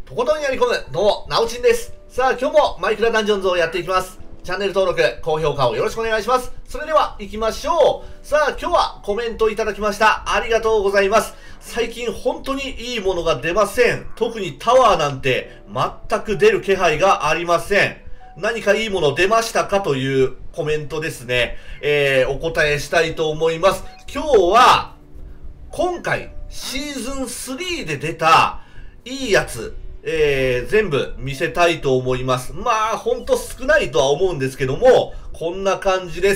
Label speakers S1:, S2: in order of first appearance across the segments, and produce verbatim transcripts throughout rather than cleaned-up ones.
S1: とことんやり込む、どうも、なおちんです。さあ、今日もマイクラダンジョンズをやっていきます。チャンネル登録、高評価をよろしくお願いします。それでは、行きましょう。さあ、今日はコメントいただきました。ありがとうございます。最近本当にいいものが出ません。特にタワーなんて全く出る気配がありません。何かいいもの出ましたかというコメントですね。えー、お答えしたいと思います。今日は、今回、シーズンスリーで出た、いいやつ、えー、全部見せたいと思います。まあ、ほんと少ないとは思うんですけども、こんな感じです。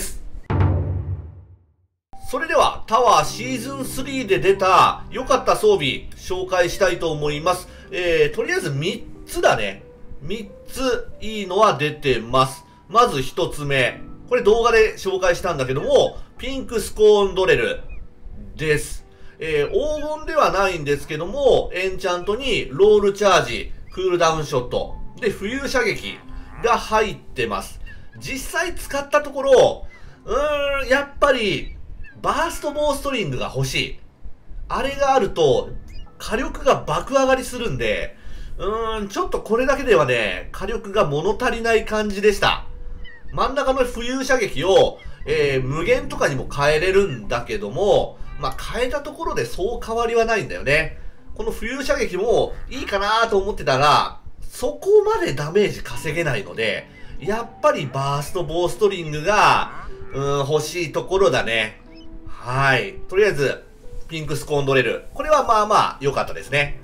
S1: それでは、タワーシーズンスリーで出た良かった装備、紹介したいと思います。えー、とりあえずみっつだね。みっついいのは出てます。まずひとつめ。これ動画で紹介したんだけども、ピンクスコーンドレルです。えー、黄金ではないんですけども、エンチャントにロールチャージ、クールダウンショット、で、浮遊射撃が入ってます。実際使ったところ、うーん、やっぱり、バーストボーストリングが欲しい。あれがあると、火力が爆上がりするんで、うーん、ちょっとこれだけではね、火力が物足りない感じでした。真ん中の浮遊射撃を、えー、無限とかにも変えれるんだけども、まあ、変えたところでそう変わりはないんだよね。この浮遊射撃もいいかなと思ってたら、そこまでダメージ稼げないので、やっぱりバーストボーストリングが、うーん、欲しいところだね。はい。とりあえず、ピンクスコーンドレル。これはまあまあ良かったですね。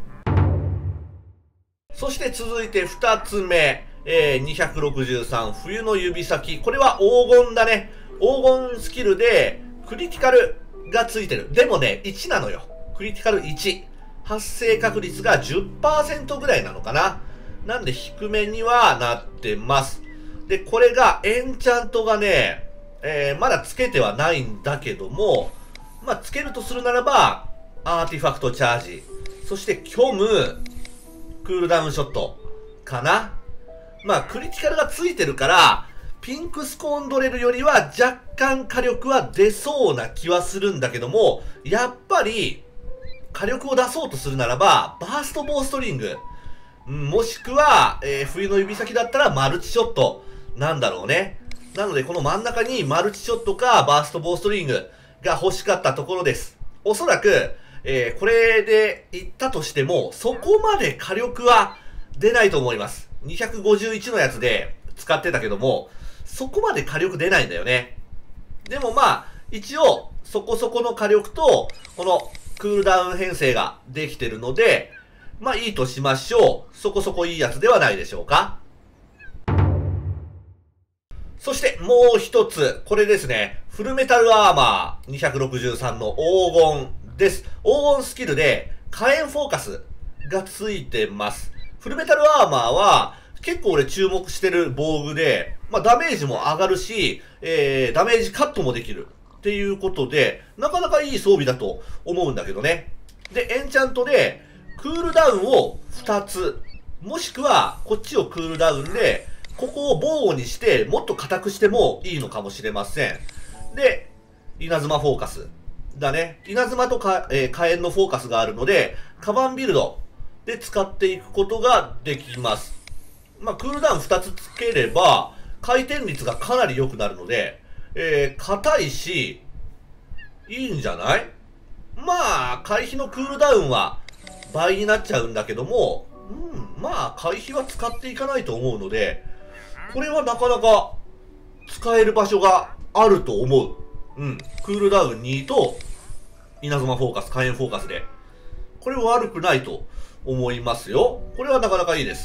S1: そして続いて二つ目。えー、にひゃくろくじゅうさん、冬の指先。これは黄金だね。黄金スキルで、クリティカルがついてる。でもね、いちなのよ。クリティカルいち。発生確率が じゅっパーセント ぐらいなのかな。なんで低めにはなってます。で、これが、エンチャントがね、えー、まだつけてはないんだけども、まあ、つけるとするならば、アーティファクトチャージ。そして、虚無、クールダウンショット、かな。まあ、クリティカルがついてるから、ピンクスコーンドレルよりは若干火力は出そうな気はするんだけども、やっぱり、火力を出そうとするならば、バーストボーストリング、もしくは、えー、冬の指先だったらマルチショットなんだろうね。なので、この真ん中にマルチショットかバーストボーストリングが欲しかったところです。おそらく、えー、これでいったとしても、そこまで火力は出ないと思います。にひゃくごじゅういちのやつで使ってたけども、そこまで火力出ないんだよね。でもまあ、一応、そこそこの火力と、このクールダウン編成ができてるので、まあいいとしましょう。そこそこいいやつではないでしょうか。そしてもう一つ、これですね。フルメタルアーマーにひゃくろくじゅうさんの黄金です。黄金スキルで火炎フォーカスがついてます。フルメタルアーマーは結構俺注目してる防具で、まあダメージも上がるし、えー、ダメージカットもできるっていうことで、なかなかいい装備だと思うんだけどね。で、エンチャントでクールダウンをふたつ、もしくはこっちをクールダウンで、ここを防護にしてもっと硬くしてもいいのかもしれません。で、稲妻フォーカスだね。稲妻とか、えー、火炎のフォーカスがあるので、カバンビルドで使っていくことができます。まあ、クールダウンふたつつければ、回転率がかなり良くなるので、えー、硬いし、いいんじゃない？まあ、回避のクールダウンは倍になっちゃうんだけども、うん、まあ、回避は使っていかないと思うので、これはなかなか使える場所があると思う。うん、クールダウンにと、稲妻フォーカス、火炎フォーカスで。これは悪くないと思いますよ。これはなかなかいいです。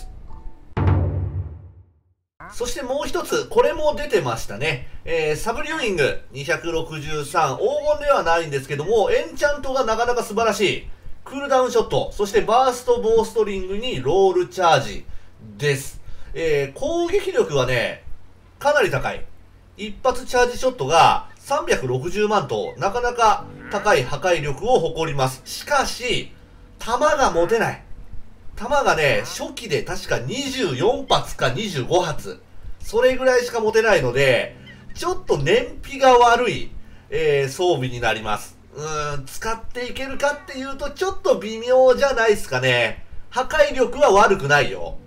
S1: そしてもう一つ、これも出てましたね。えー、サブリューイングにひゃくろくじゅうさん、黄金ではないんですけども、エンチャントがなかなか素晴らしい。クールダウンショット、そしてバーストボーストリングにロールチャージです。えー、攻撃力はね、かなり高い。一発チャージショットがさんびゃくろくじゅうまんと、なかなか高い破壊力を誇ります。しかし、弾が持てない。弾がね、初期で確かにじゅうよんはつかにじゅうごはつ。それぐらいしか持てないので、ちょっと燃費が悪い、えー、装備になります。うーん、使っていけるかっていうと、ちょっと微妙じゃないですかね。 破壊力は悪くないよ。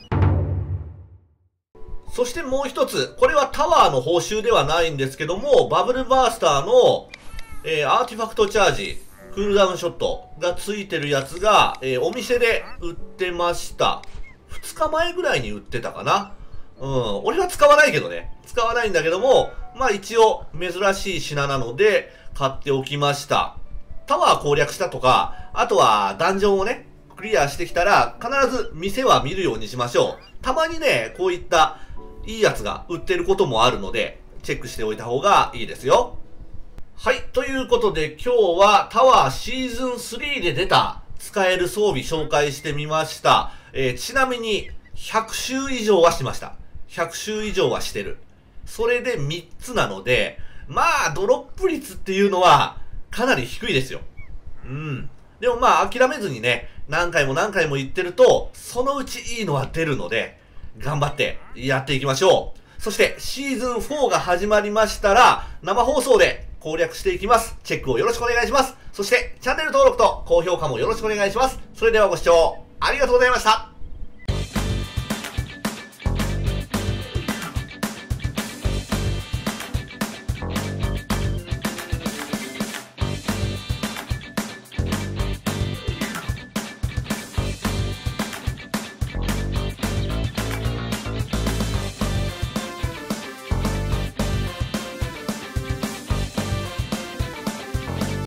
S1: そしてもう一つ、これはタワーの報酬ではないんですけども、バブルバースターの、えー、アーティファクトチャージ、クールダウンショットがついてるやつが、えー、お店で売ってました。ふつかまえぐらいに売ってたかな。うん、俺は使わないけどね。使わないんだけども、まあ一応珍しい品なので買っておきました。タワー攻略したとか、あとはダンジョンをね、クリアしてきたら必ず店は見るようにしましょう。たまにね、こういったいいやつが売ってることもあるので、チェックしておいた方がいいですよ。はい。ということで今日はタワーシーズンスリーで出た使える装備紹介してみました。えー、ちなみにひゃく周以上はしました。ひゃく周以上はしてる。それでみっつなので、まあドロップ率っていうのはかなり低いですよ。うん。でもまあ諦めずにね、何回も何回も言ってると、そのうちいいのは出るので、頑張ってやっていきましょう。そしてシーズンフォーが始まりましたら、生放送で攻略していきます。チェックをよろしくお願いします。そしてチャンネル登録と高評価もよろしくお願いします。それではご視聴ありがとうございました。